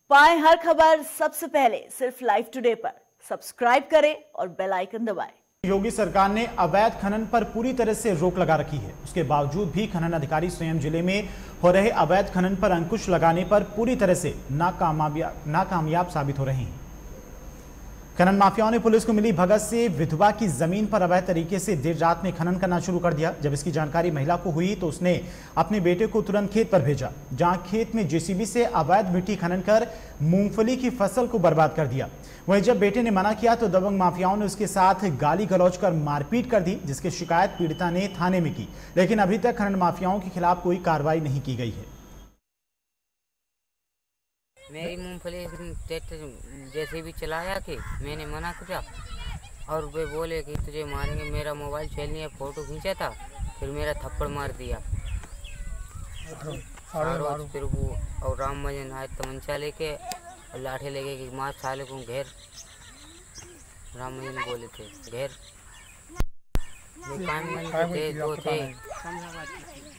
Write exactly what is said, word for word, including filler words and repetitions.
पाएं हर खबर सबसे पहले सिर्फ लाइव टुडे पर। सब्सक्राइब करें और बेल आइकन दबाएं। योगी सरकार ने अवैध खनन पर पूरी तरह से रोक लगा रखी है। उसके बावजूद भी खनन अधिकारी स्वयं जिले में हो रहे अवैध खनन पर अंकुश लगाने पर पूरी तरह से नाकामयाब नाकामयाब साबित हो रहे हैं। खनन माफियाओं ने पुलिस को मिली भगत से विधवा की जमीन पर अवैध तरीके से देर रात में खनन करना शुरू कर दिया। जब इसकी जानकारी महिला को हुई तो उसने अपने बेटे को तुरंत खेत पर भेजा, जहां खेत में जेसीबी से अवैध मिट्टी खनन कर मूंगफली की फसल को बर्बाद कर दिया। वहीं जब बेटे ने मना किया तो दबंग माफियाओं ने उसके साथ गाली गलौज कर मारपीट कर दी, जिसकी शिकायत पीड़िता ने थाने में की, लेकिन अभी तक खनन माफियाओं के खिलाफ कोई कार्रवाई नहीं की गई है। मेरी मूंगफली ट्रैक्टर जैसे भी चलाया कि मैंने मना किया और वे बोले कि तुझे मारेंगे। मेरा मोबाइल छीन है, फोटो खींचा था, फिर मेरा थप्पड़ मार दिया। और फिर वो और राम मजन आए तमंचा लेके और लाठे लेके कि मार साले को घेर। राम मजन बोले थे घेर। वे काम थे, दो थे।